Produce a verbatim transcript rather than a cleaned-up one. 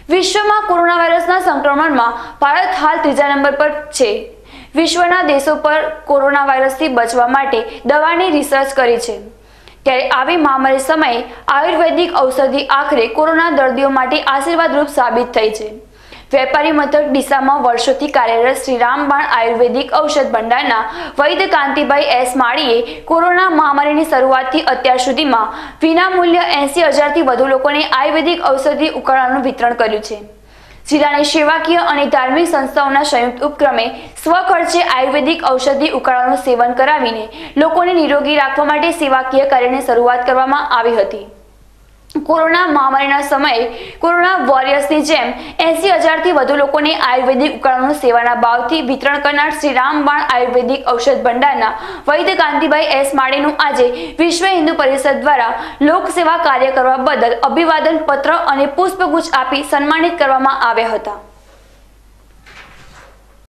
વિશ્વમાં કોરોના વાયરસના સંક્રમણમાં ભારત હાલ ત્રીજા નંબર પર છે। વિશ્વના દેશો પર કોરોના વાયરસથી બચવા માટે દવાની રિસર્ચ કરી છે, ત્યારે આવી મહામારી સમયે આયુર્વેદિક ઔષધિ આખરે કોરોના દર્દીઓ માટે આશીર્વાદરૂપ સાબિત થઈ છે। વેપારી મથક ડીસામાં વર્ષોથી કાર્યરત શ્રી રામબાણ આયુર્વેદિક ઔષધ ભંડારના વૈદ્ય કાંતિભાઈ એસ માળીએ કોરોના મહામારીની શરૂઆતથી અત્યાર સુધીમાં વિનામૂલ્ય એસી હજારથી વધુ લોકોને આયુર્વેદિક ઔષધિ ઉકાળાનું વિતરણ કર્યું છે। જિલ્લાની સેવાકીય અને ધાર્મિક સંસ્થાઓના સંયુક્ત ઉપક્રમે સ્વખર્ચે આયુર્વેદિક ઔષધિ ઉકાળાનું સેવન કરાવીને લોકોને નિરોગી રાખવા માટે સેવાકીય કાર્યની શરૂઆત કરવામાં આવી હતી। કોરોના મહામારીના સમયે કોરોના વોરિયર્સની જેમ એસી હજારથી વધુ લોકોને આયુર્વેદિક ઉકાળાનું સેવાના ભાવથી વિતરણ કરનાર શ્રી રામબાણ આયુર્વેદિક ઔષધ ભંડારના વૈદ્ય કાંતિભાઈ એસ માળીનું આજે વિશ્વ હિન્દુ પરિષદ દ્વારા લોકસેવા કાર્ય કરવા બદલ અભિવાદન પત્ર અને પુષ્પગુચ્છ આપી સન્માનિત કરવામાં આવ્યા હતા।